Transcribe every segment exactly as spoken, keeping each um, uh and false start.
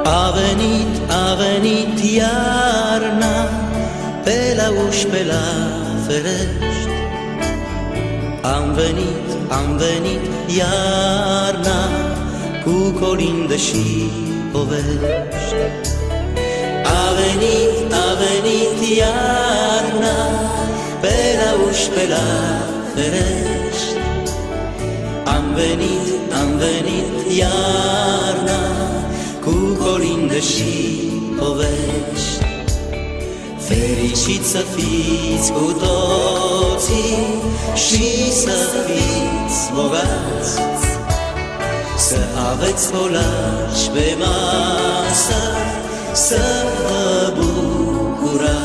A venit, a venit iarna, pe la uși, pe la ferești. Am venit, am venit iarna, cu colinde și povești. A venit, a venit iarna, pe la uși, pe la ferești. Am venit, am venit iarna, cu colinde și povești. Fericiți să fiți cu toții și să fiți bogați, să aveți colaci pe masă, să vă bucurați.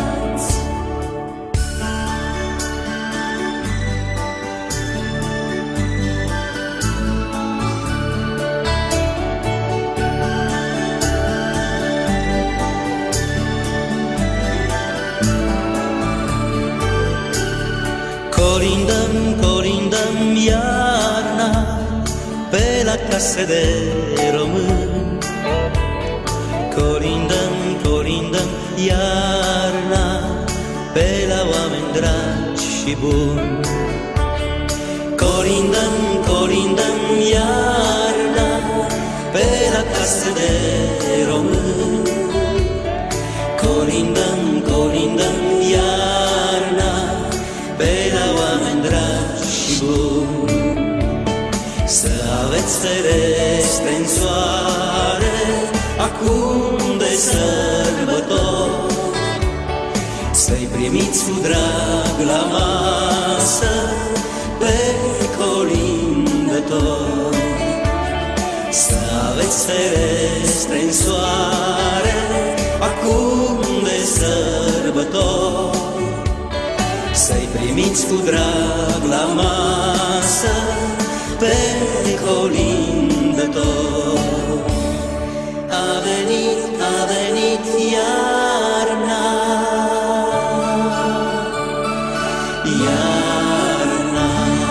Colindăm, colindăm iarna, pe la case de români. Colindăm, colindăm iarna, pe la oameni dragi și buni. Colindăm, colindăm iarna, pe la case de români. Colindăm, colindăm iarna, pe la oameni dragi și buni. Să aveți ferestre în soare, acum de sărbători, să-i primiți cu drag la masă, pe colindători. Să aveți ferestre în soare, acum de sărbători, să-i primiți cu drag la masă, pe colindător. A venit, a venit iarna, iarna.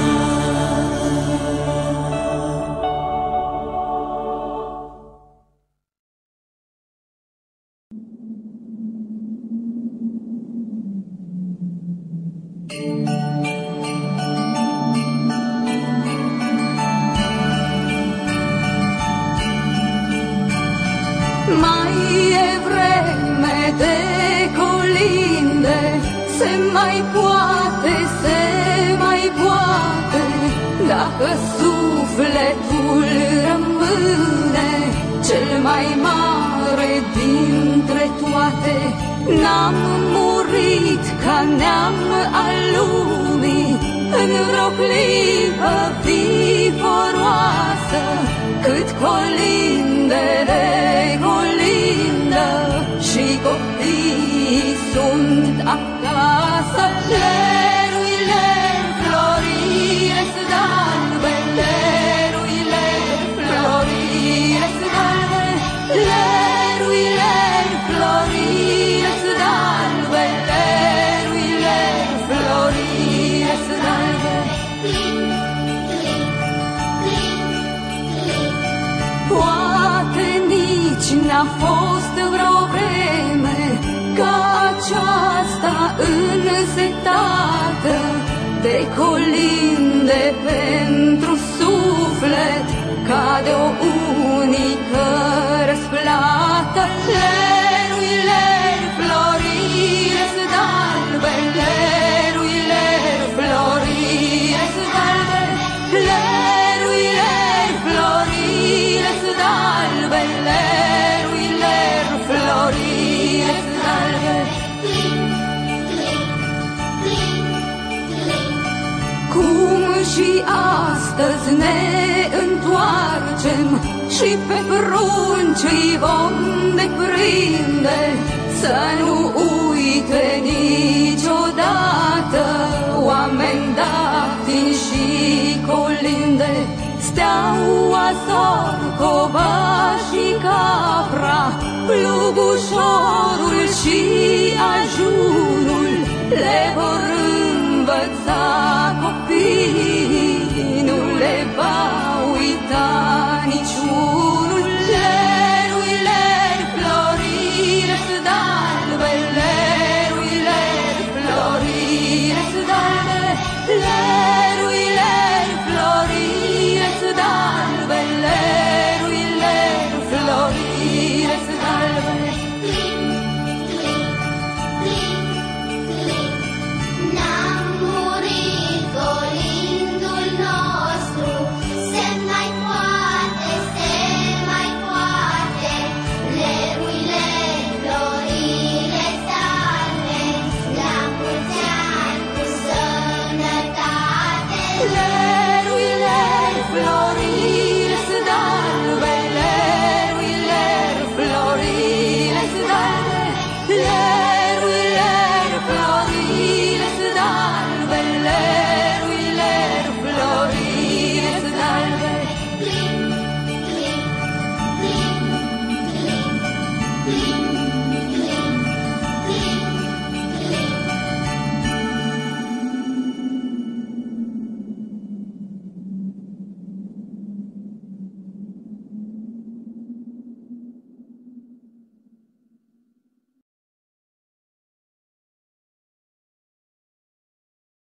Mai e vreme de colinde, se mai poate, se mai poate, dacă sufletul rămâne cel mai mare dintre toate. N-am murit ca neam al lumii, în vreo clipă vivoroasă, cât colindele colindă și copiii sunt acasă. Leruile floresc galbe, leruile floresc galbe, leruile floresc galbe, leruile floresc galbe. Poate nici n-a fost vreo vreme ca aceasta însetată de colinde pentru suflet, ca de o unică răsplată. Leruile floresc galbe, leruile floresc galbe, leruile floresc galbe, leruile floresc galbe. Cum și astăzi ne întoarcem și pe prunci îi vom deprinde, să nu uite niciodată oameni datini și colinde. Steaua, sorcova și capra, plugușorul și ajunul le vor învăța